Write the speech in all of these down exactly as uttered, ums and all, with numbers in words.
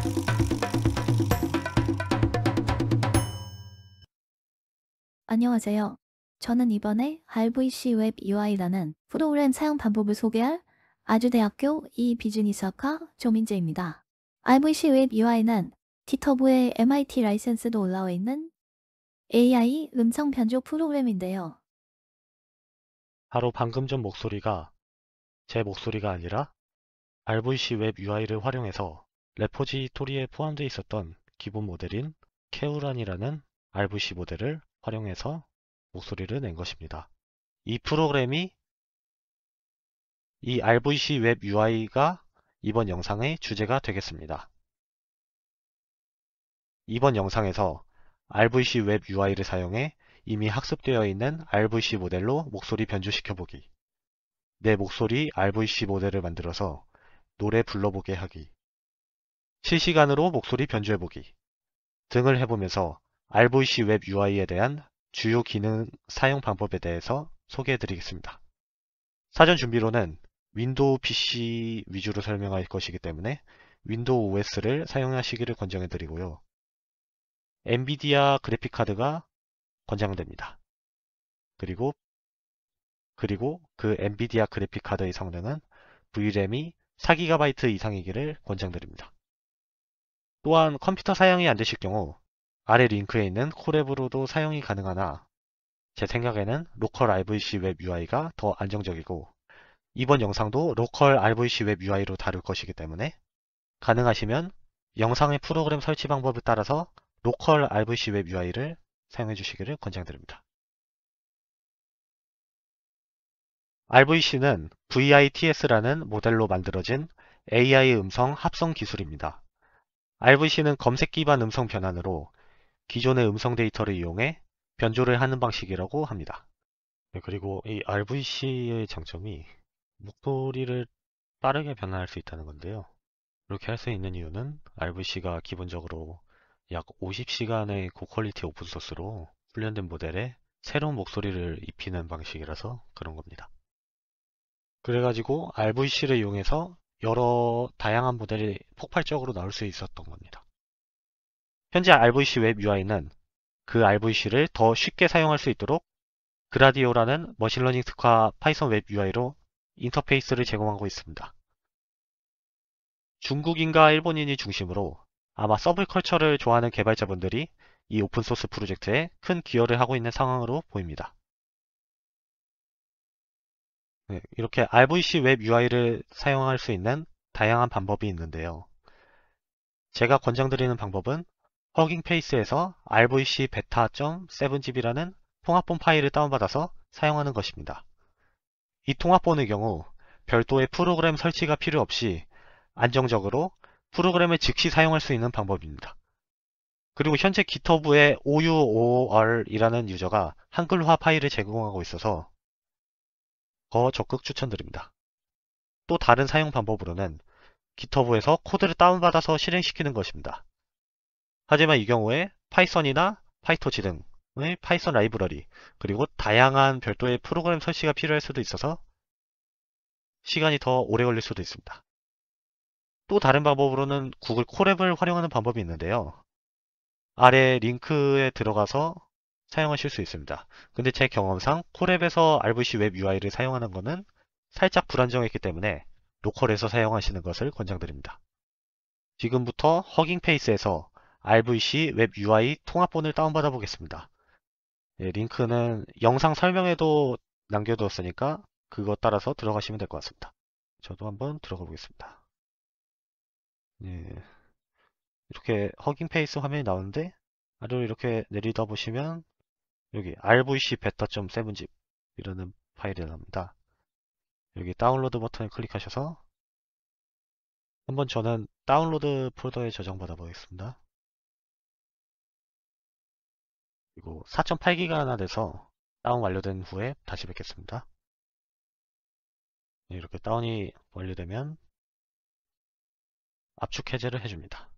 안녕하세요. 저는 이번에 알브이씨 웹 유아이라는 프로그램 사용 방법을 소개할 아주대학교 이비즈니스학과 조민재입니다. 알브이씨 웹 유아이는 깃허브에 엠아이티 라이센스도 올라와 있는 에이아이 음성 변조 프로그램인데요. 바로 방금 전 목소리가 제 목소리가 아니라 알브이씨 웹 유아이를 활용해서 레포지토리에 포함되어 있었던 기본 모델인 케우란이라는 알브이씨 모델을 활용해서 목소리를 낸 것입니다. 이 프로그램이 이 알브이씨 웹 유아이가 이번 영상의 주제가 되겠습니다. 이번 영상에서 알브이씨 웹 유아이를 사용해 이미 학습되어 있는 알브이씨 모델로 목소리 변조시켜보기, 내 목소리 알브이씨 모델을 만들어서 노래 불러보게 하기, 실시간으로 목소리 변조해보기 등을 해보면서 알브이씨 웹 유아이에 대한 주요 기능 사용 방법에 대해서 소개해드리겠습니다. 사전 준비로는 윈도우 피씨 위주로 설명할 것이기 때문에 윈도우 오에스를 사용하시기를 권장해드리고요. 엔비디아 그래픽카드가 권장됩니다. 그리고 그리고 그 엔비디아 그래픽카드의 성능은 브이램이 사 기가바이트 이상이기를 권장드립니다. 또한 컴퓨터 사용이 안 되실 경우 아래 링크에 있는 콜앱으로도 사용이 가능하나 제 생각에는 로컬 알브이씨 웹 유아이가 더 안정적이고 이번 영상도 로컬 알브이씨 웹 유아이로 다룰 것이기 때문에 가능하시면 영상의 프로그램 설치 방법에 따라서 로컬 알브이씨 웹 유아이를 사용해 주시기를 권장드립니다. 알브이씨는 브이아이티에스라는 모델로 만들어진 에이아이 음성 합성 기술입니다. 알브이씨는 검색 기반 음성 변환으로 기존의 음성 데이터를 이용해 변조를 하는 방식이라고 합니다. 네, 그리고 이 알브이씨의 장점이 목소리를 빠르게 변환할 수 있다는 건데요. 이렇게 할 수 있는 이유는 알브이씨가 기본적으로 약 오십 시간의 고퀄리티 오픈소스로 훈련된 모델에 새로운 목소리를 입히는 방식이라서 그런 겁니다. 그래가지고 알브이씨를 이용해서 여러 다양한 모델이 폭발적으로 나올 수 있었던 겁니다. 현재 알브이씨 웹 유아이는 그 알브이씨를 더 쉽게 사용할 수 있도록 그라디오라는 머신러닝 특화 파이썬 웹 유아이로 인터페이스를 제공하고 있습니다. 중국인과 일본인이 중심으로 아마 서브컬처를 좋아하는 개발자분들이 이 오픈소스 프로젝트에 큰 기여를 하고 있는 상황으로 보입니다. 네, 이렇게 알브이씨 웹 유아이를 사용할 수 있는 다양한 방법이 있는데요. 제가 권장드리는 방법은 허깅페이스에서 알브이씨 베타 점 세븐 집이라는 통합본 파일을 다운받아서 사용하는 것입니다. 이 통합본의 경우 별도의 프로그램 설치가 필요 없이 안정적으로 프로그램을 즉시 사용할 수 있는 방법입니다. 그리고 현재 깃허브에 오유오알이라는 유저가 한글화 파일을 제공하고 있어서 더 적극 추천드립니다. 또 다른 사용 방법으로는 깃허브에서 코드를 다운받아서 실행시키는 것입니다. 하지만 이 경우에 파이썬이나 파이토치 등의 파이썬 라이브러리 그리고 다양한 별도의 프로그램 설치가 필요할 수도 있어서 시간이 더 오래 걸릴 수도 있습니다. 또 다른 방법으로는 구글 콜앱을 활용하는 방법이 있는데요. 아래 링크에 들어가서 사용하실 수 있습니다. 근데 제 경험상 콜앱에서 알브이씨 웹 유아이를 사용하는 것은 살짝 불안정했기 때문에 로컬에서 사용하시는 것을 권장드립니다. 지금부터 허깅페이스에서 알브이씨 웹 유아이 통합본을 다운받아 보겠습니다. 예, 링크는 영상 설명에도 남겨두었으니까 그거 따라서 들어가시면 될 것 같습니다. 저도 한번 들어가 보겠습니다. 예, 이렇게 허깅페이스 화면이 나오는데 아래로 이렇게 내리다 보시면 여기 알브이씨 베타 점 세븐 집 이라는 파일이 나옵니다. 여기 다운로드 버튼을 클릭하셔서 한번 저는 다운로드 폴더에 저장받아 보겠습니다. 그리고 사 점 팔 기가나 돼서 다운 완료된 후에 다시 뵙겠습니다. 네, 이렇게 다운이 완료되면 압축 해제를 해줍니다.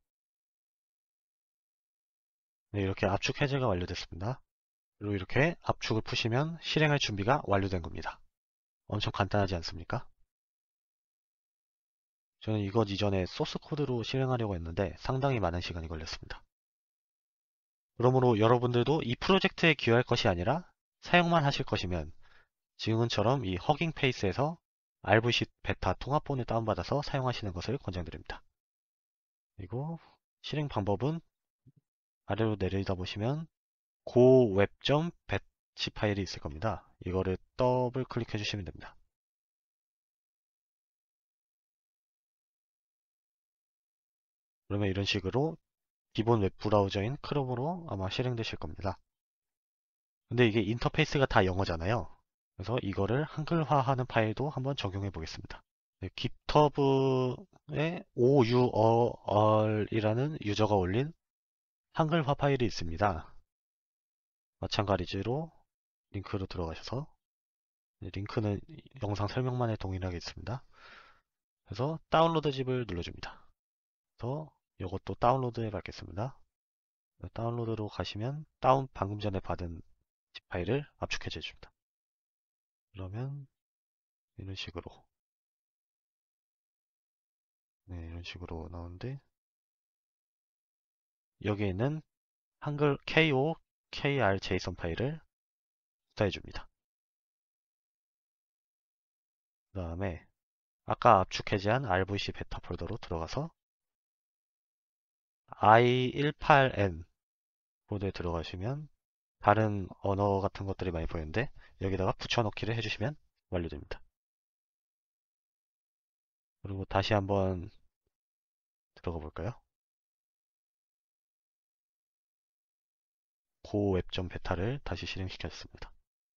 네, 이렇게 압축 해제가 완료됐습니다. 그리고 이렇게 압축을 푸시면 실행할 준비가 완료된 겁니다. 엄청 간단하지 않습니까? 저는 이것 이전에 소스 코드로 실행하려고 했는데 상당히 많은 시간이 걸렸습니다. 그러므로 여러분들도 이 프로젝트에 기여할 것이 아니라 사용만 하실 것이면 지금처럼 이 허깅 페이스에서 알브이씨 베타 통합본을 다운받아서 사용하시는 것을 권장드립니다. 그리고 실행 방법은 아래로 내리다 보시면 고웹.batch 파일이 있을 겁니다. 이거를 더블 클릭해 주시면 됩니다. 그러면 이런 식으로 기본 웹브라우저인 크롬으로 아마 실행되실 겁니다. 근데 이게 인터페이스가 다 영어잖아요. 그래서 이거를 한글화하는 파일도 한번 적용해 보겠습니다. 네, 깃허브에 오유얼이라는 유저가 올린 한글화 파일이 있습니다. 마찬가지로 링크로 들어가셔서 링크는 영상 설명만에 동일하게 있습니다. 그래서 다운로드 짚을 눌러줍니다. 그래서 이것도 다운로드해 받겠습니다. 다운로드로 가시면 다운 방금 전에 받은 집 파일을 압축해 줍니다. 그러면 이런 식으로 네, 이런 식으로 나오는데 여기에 있는 한글 ko, kr 제이슨 파일을 복사해 줍니다. 그 다음에 아까 압축해제한 알브이씨 베타 폴더로 들어가서 아이 십팔 엔 폴더에 들어가시면 다른 언어 같은 것들이 많이 보이는데 여기다가 붙여넣기를 해주시면 완료됩니다. 그리고 다시 한번 들어가 볼까요? 고웹 베타를 다시 실행시켰습니다.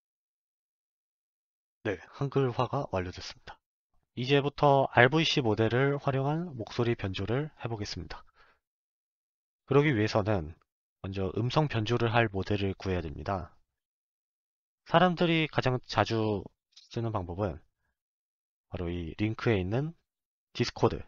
네, 한글화가 완료됐습니다. 이제부터 알브이씨 모델을 활용한 목소리 변조를 해보겠습니다. 그러기 위해서는 먼저 음성 변조를 할 모델을 구해야 됩니다. 사람들이 가장 자주 쓰는 방법은 바로 이 링크에 있는 디스코드,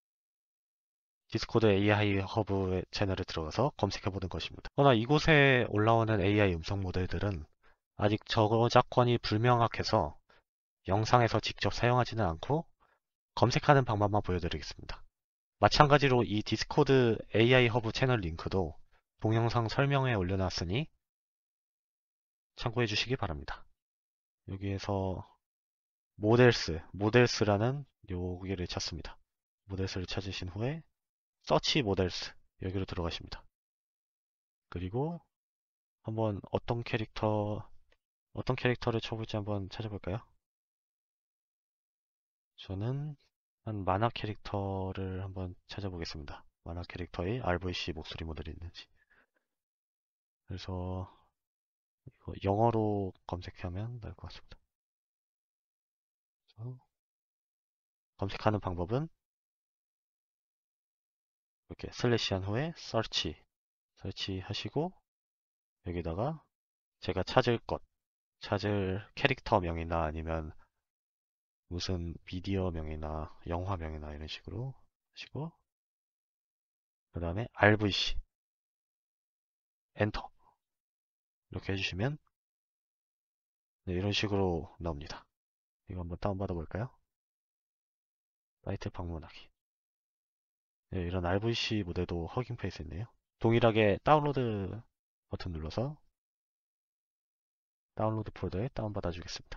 디스코드 에이아이 허브 채널에 들어가서 검색해보는 것입니다. 그러나 이곳에 올라오는 에이아이 음성 모델들은 아직 저작권이 불명확해서 영상에서 직접 사용하지는 않고 검색하는 방법만 보여드리겠습니다. 마찬가지로 이 디스코드 에이아이 허브 채널 링크도 동영상 설명에 올려놨으니 참고해 주시기 바랍니다. 여기에서 모델스, 모델스라는 여기를 찾습니다. 모델스를 찾으신 후에 서치 모델스 여기로 들어가십니다. 그리고 한번 어떤 캐릭터 어떤 캐릭터를 쳐볼지 한번 찾아볼까요? 저는 한 만화 캐릭터를 한번 찾아보겠습니다. 만화 캐릭터의 알브이씨 목소리 모델이 있는지. 그래서 이거 영어로 검색하면 나올 것 같습니다. 그래서 검색하는 방법은 이렇게 슬래시한 후에 search, 설치 하시고 여기다가 제가 찾을 것, 찾을 캐릭터 명이나 아니면 무슨 미디어 명이나 영화 명이나 이런 식으로 하시고 그 다음에 알브이씨 엔터 이렇게 해주시면 네, 이런 식으로 나옵니다. 이거 한번 다운받아 볼까요? 사이트 방문하기. 네, 이런 알브이씨 모델도 허깅 페이스 있네요. 동일하게 다운로드 버튼 눌러서 다운로드 폴더에 다운받아 주겠습니다.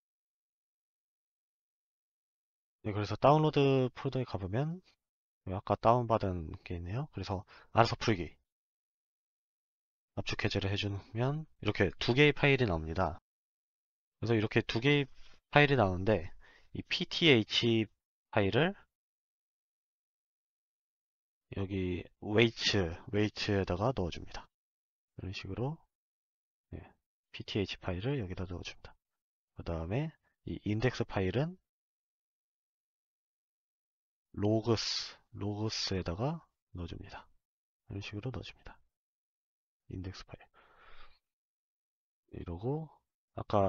네, 그래서 다운로드 폴더에 가보면 아까 다운받은 게 있네요. 그래서 알아서 풀기 압축 해제를 해주면 이렇게 두 개의 파일이 나옵니다. 그래서 이렇게 두 개의 파일이 나오는데 이 피티에이치 파일을 여기 weights, weights에다가 넣어줍니다. 이런 식으로 네, 피티에이치 파일을 여기다 넣어줍니다. 그 다음에 이 인덱스 파일은 logs, logs에다가 넣어줍니다. 이런 식으로 넣어줍니다. 인덱스 파일. 이러고 아까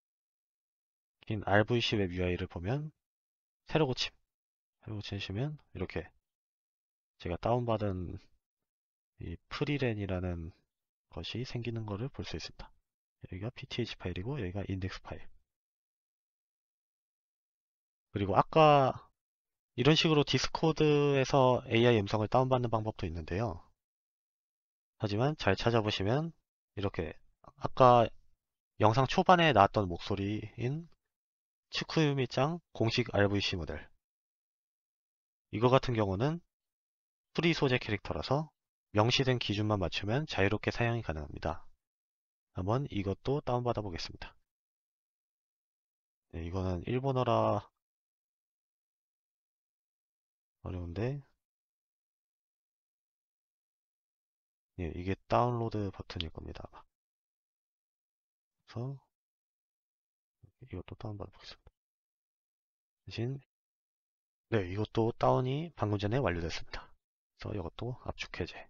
긴 알브이씨 웹 유아이를 보면 새로 고침, 새로 고치시면 이렇게 제가 다운받은 이 프리렌이라는 것이 생기는 것을 볼 수 있습니다. 여기가 피티에이치 파일이고 여기가 인덱스 파일. 그리고 아까 이런 식으로 디스코드에서 에이아이 음성을 다운받는 방법도 있는데요. 하지만 잘 찾아보시면 이렇게 아까 영상 초반에 나왔던 목소리인 츠쿠유미짱 공식 알브이씨 모델, 이거 같은 경우는 프리 소재 캐릭터라서 명시된 기준만 맞추면 자유롭게 사용이 가능합니다. 한번 이것도 다운받아 보겠습니다. 네, 이거는 일본어라 어려운데, 예, 이게 다운로드 버튼일 겁니다, 아마. 그래서 이것도 다운받아 보겠습니다. 대신 네, 이것도 다운이 방금 전에 완료됐습니다. 그래서 이것도 압축 해제,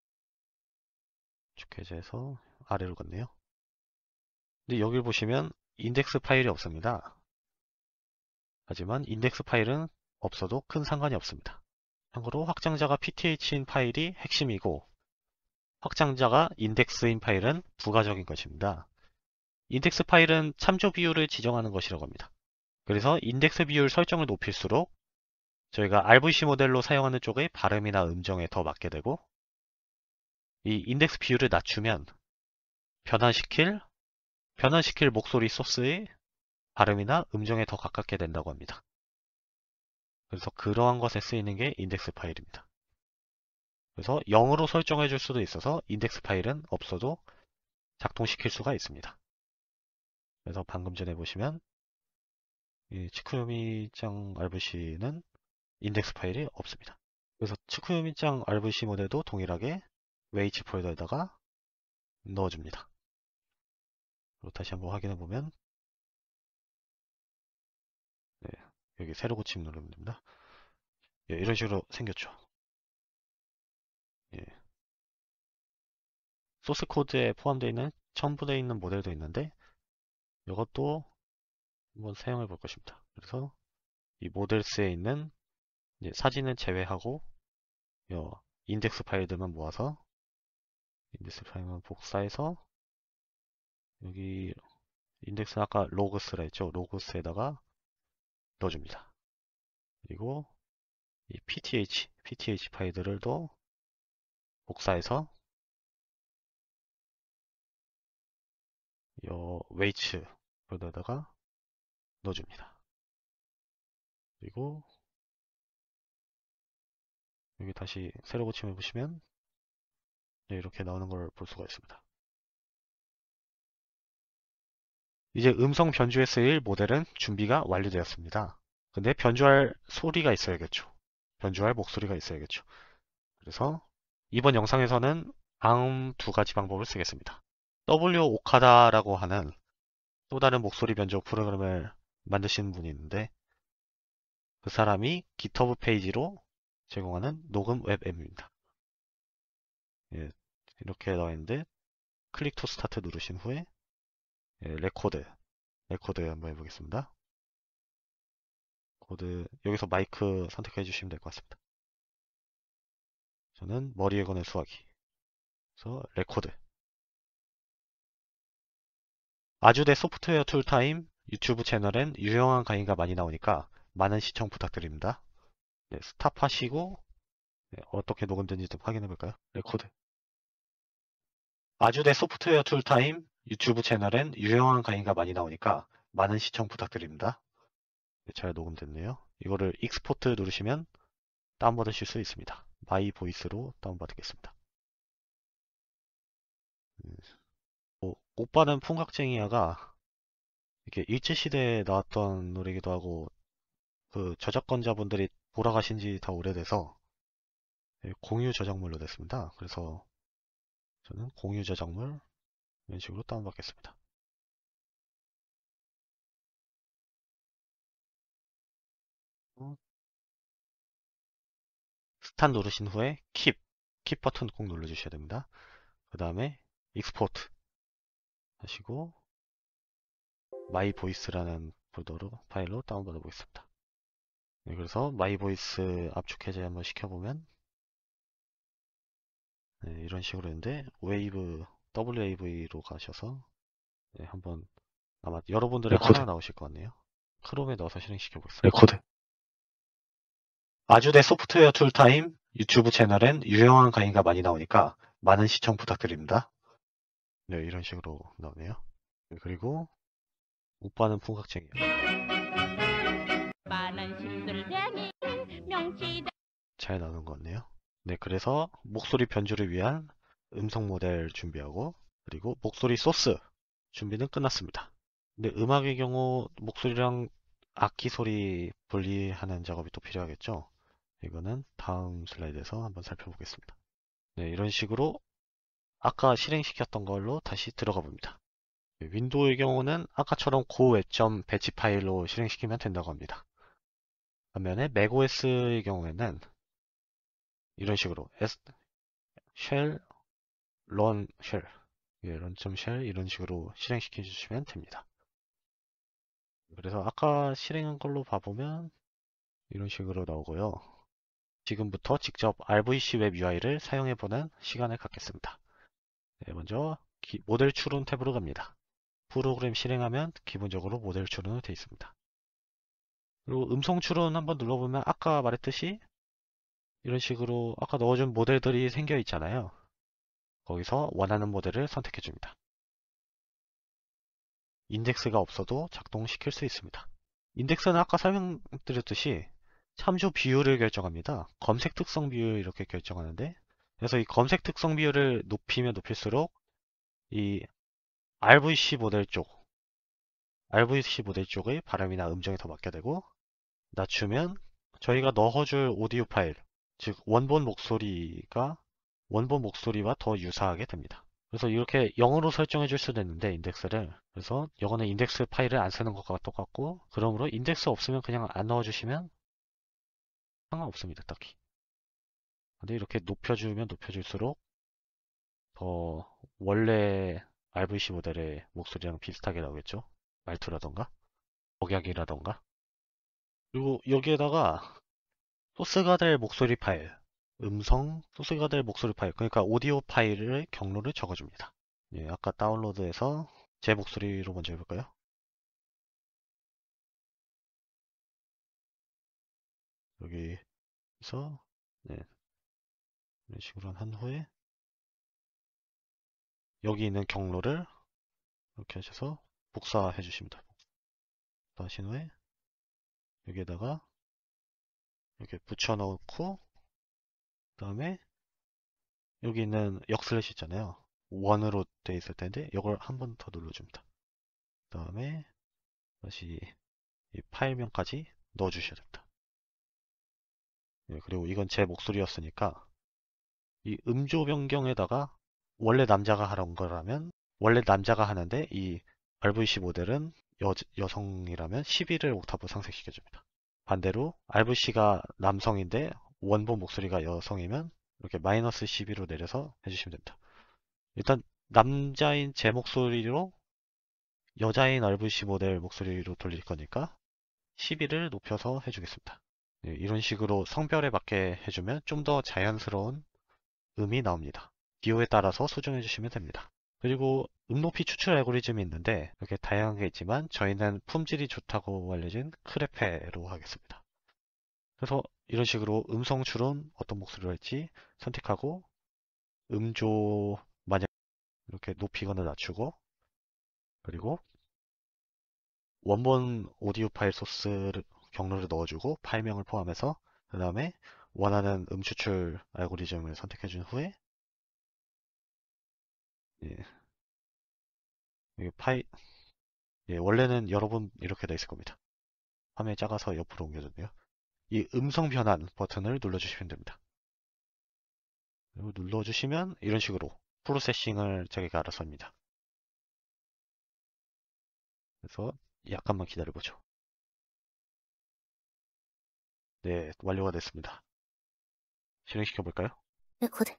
압축 해제해서 아래로 갔네요. 근데 여기 보시면 인덱스 파일이 없습니다. 하지만 인덱스 파일은 없어도 큰 상관이 없습니다. 참고로 확장자가 피티에이치인 파일이 핵심이고 확장자가 인덱스인 파일은 부가적인 것입니다. 인덱스 파일은 참조 비율을 지정하는 것이라고 합니다. 그래서 인덱스 비율 설정을 높일수록 저희가 알브이씨 모델로 사용하는 쪽의 발음이나 음정에 더 맞게 되고, 이 인덱스 비율을 낮추면 변환시킬 변환시킬 목소리 소스의 발음이나 음정에 더 가깝게 된다고 합니다. 그래서 그러한 것에 쓰이는 게 인덱스 파일입니다. 그래서 영으로 설정해 줄 수도 있어서 인덱스 파일은 없어도 작동시킬 수가 있습니다. 그래서 방금 전에 보시면 이 치쿠요미짱 알브이씨는 인덱스 파일이 없습니다. 그래서 치쿠요미짱 알브이씨 모델도 동일하게 웨이치 폴더에다가 넣어줍니다. 그리고 다시 한번 확인해 보면, 네, 여기 새로 고침 누르면 됩니다. 예, 이런 식으로 생겼죠. 예, 소스 코드에 포함되어 있는 첨부되어 있는 모델도 있는데 이것도 한번 사용해 볼 것입니다. 그래서 이 모델스에 있는 이제 사진을 제외하고 요 인덱스 파일들만 모아서 인덱스 파일만 복사해서 여기 인덱스 아까 로그스라 했죠. 로그스에다가 넣어줍니다. 그리고 이 pth, pth 파일들을 또 복사해서 요 웨이츠 폴더에다가 넣어줍니다. 그리고 여기 다시 새로 고침해 보시면 이렇게 나오는 걸 볼 수가 있습니다. 이제 음성 변주에 쓰일 모델은 준비가 완료되었습니다. 근데 변주할 소리가 있어야겠죠. 변주할 목소리가 있어야겠죠. 그래서 이번 영상에서는 다음 두 가지 방법을 쓰겠습니다. 더블유 오카다라고 하는 또 다른 목소리 변조 프로그램을 만드시는 분이 있는데 그 사람이 깃허브 페이지로 제공하는 녹음 웹 앱입니다. 예, 이렇게 나와 있는데 클릭 투 스타트 누르신 후에 예, 레코드 레코드 한번 해보겠습니다. 코드 여기서 마이크 선택해 주시면 될 것 같습니다. 저는 머리에 거는 수화기. 그래서 레코드. 아주대 소프트웨어 툴타임 유튜브 채널엔 유용한 강의가 많이 나오니까 많은 시청 부탁드립니다. 네, 스탑 하시고 네, 어떻게 녹음된지 좀 확인해 볼까요? 레코드. 아주대 소프트웨어 툴타임 유튜브 채널엔 유용한 강의가 많이 나오니까 많은 시청 부탁드립니다. 네, 잘 녹음됐네요. 이거를 익스포트 누르시면 다운받으실 수 있습니다. 마이 보이스로 다운받겠습니다. 음, 뭐, 오빠는 풍각쟁이야가 이렇게 일제시대에 나왔던 노래이기도 하고 그 저작권자분들이 돌아가신 지 다 오래돼서 예, 공유 저작물로 됐습니다. 그래서 저는 공유 저작물 이런 식으로 다운받겠습니다. 어, 스탄 누르신 후에 킵, 킵 버튼 꼭 눌러주셔야 됩니다. 그 다음에 익스포트 하시고 마이 보이스라는 폴더로 파일로 다운받아 보겠습니다. 네, 그래서 마이 보이스 압축 해제 한번 시켜보면 네, 이런 식으로 있는데 웨이브 더블유에이브이로 가셔서 네, 한번 아마 여러분들의 레코드, 하나 나오실 것 같네요. 크롬에 넣어서 실행시켜 보겠습니다. 레코드. 아주대 소프트웨어 툴타임 유튜브 채널엔 유용한 강의가 많이 나오니까 많은 시청 부탁드립니다. 네, 이런 식으로 나오네요. 네, 그리고 오빠는 풍각쟁이야. 잘 나오는 것 같네요. 네, 그래서 목소리 변주를 위한 음성 모델 준비하고 그리고 목소리 소스 준비는 끝났습니다. 근데 음악의 경우 목소리랑 악기 소리 분리하는 작업이 또 필요하겠죠. 이거는 다음 슬라이드에서 한번 살펴보겠습니다. 네, 이런 식으로 아까 실행시켰던 걸로 다시 들어가 봅니다. 네, 윈도우의 경우는 아까처럼 고 웹 배치 파일로 실행시키면 된다고 합니다. 반면에 맥오에스의 경우에는 이런 식으로 s shell run shell 예, run.shell 이런 식으로 실행시켜 주시면 됩니다. 그래서 아까 실행한 걸로 봐보면 이런 식으로 나오고요. 지금부터 직접 알브이씨 웹 유아이를 사용해보는 시간을 갖겠습니다. 네, 먼저 기- 모델 추론 탭으로 갑니다. 프로그램 실행하면 기본적으로 모델 추론이 되어 있습니다. 그리고 음성 추론 한번 눌러보면 아까 말했듯이 이런 식으로 아까 넣어준 모델들이 생겨 있잖아요. 거기서 원하는 모델을 선택해 줍니다. 인덱스가 없어도 작동시킬 수 있습니다. 인덱스는 아까 설명드렸듯이 참조 비율을 결정합니다. 검색 특성 비율 이렇게 결정하는데 그래서 이 검색 특성 비율을 높이면 높일수록 이 알브이씨 모델 쪽 알브이씨 모델 쪽의 발음이나 음정이 더 맞게 되고 낮추면 저희가 넣어줄 오디오 파일 즉 원본 목소리가 원본 목소리와 더 유사하게 됩니다. 그래서 이렇게 영어로 설정해 줄 수도 있는데 인덱스를 그래서 이거는 인덱스 파일을 안 쓰는 것과 똑같고 그러므로 인덱스 없으면 그냥 안 넣어주시면 상관없습니다. 딱히. 근데 이렇게 높여주면 높여줄수록 더 원래 알브이씨 모델의 목소리랑 비슷하게 나오겠죠. 말투라던가 억약이라던가 그리고 여기에다가 소스가 될 목소리 파일 음성 소스가 될 목소리 파일 그러니까 오디오 파일의 경로를 적어줍니다. 예, 아까 다운로드해서 제 목소리로 먼저 해볼까요? 여기서 네, 이런 식으로 한 후에 여기 있는 경로를 이렇게 하셔서 복사해 주십니다. 복사하신 후에 여기에다가 이렇게 붙여 넣고 그 다음에 여기 있는 역슬래시 있잖아요. 원으로 돼 있을 텐데 이걸 한 번 더 눌러줍니다. 그 다음에 다시 이 파일명까지 넣어 주셔야 됩니다. 예, 그리고 이건 제 목소리였으니까 이 음조 변경에다가 원래 남자가 하던 거라면 원래 남자가 하는데 이 알브이씨 모델은 여, 여성이라면 십일을 옥타브 상승시켜 줍니다. 반대로 알브이씨가 남성인데 원본 목소리가 여성이면 이렇게 마이너스 십이로 내려서 해주시면 됩니다. 일단 남자인 제 목소리로 여자인 알브이씨 모델 목소리로 돌릴 거니까 십일을 높여서 해주겠습니다. 네, 이런 식으로 성별에 맞게 해주면 좀 더 자연스러운 음이 나옵니다. 기호에 따라서 수정해 주시면 됩니다. 그리고 음높이 추출 알고리즘이 있는데 이렇게 다양한 게 있지만 저희는 품질이 좋다고 알려진 크레페로 하겠습니다. 그래서 이런 식으로 음성 추론 어떤 목소리로 할지 선택하고 음조 만약 이렇게 높이거나 낮추고 그리고 원본 오디오 파일 소스 경로를 넣어주고 파일명을 포함해서 그 다음에 원하는 음 추출 알고리즘을 선택해 준 후에 예, 여기 파일 예, 원래는 여러 번 이렇게 돼 있을 겁니다. 화면이 작아서 옆으로 옮겨졌네요. 이 음성 변환 버튼을 눌러주시면 됩니다. 그리고 눌러주시면 이런 식으로 프로세싱을 자기가 알아서 합니다. 그래서 약간만 기다려보죠. 네, 완료가 됐습니다. 실행시켜 볼까요? 레코드.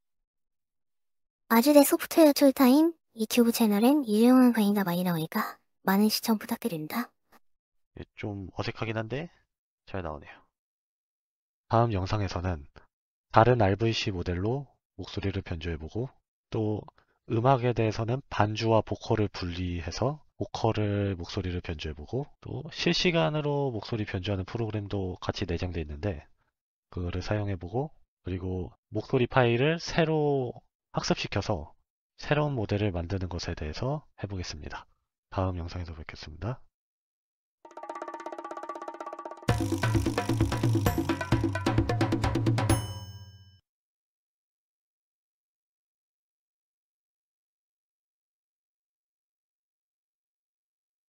아주대 소프트웨어 툴타임 유튜브 채널엔 유용한 강의가 많이 나오니까 많은 시청 부탁드립니다. 예, 좀 어색하긴 한데 잘 나오네요. 다음 영상에서는 다른 알브이씨 모델로 목소리를 변조해보고 또 음악에 대해서는 반주와 보컬을 분리해서 보컬을 목소리를 변조해보고 또 실시간으로 목소리 변조하는 프로그램도 같이 내장되어 있는데 그거를 사용해보고, 그리고 목소리 파일을 새로 학습시켜서 새로운 모델을 만드는 것에 대해서 해보겠습니다. 다음 영상에서 뵙겠습니다.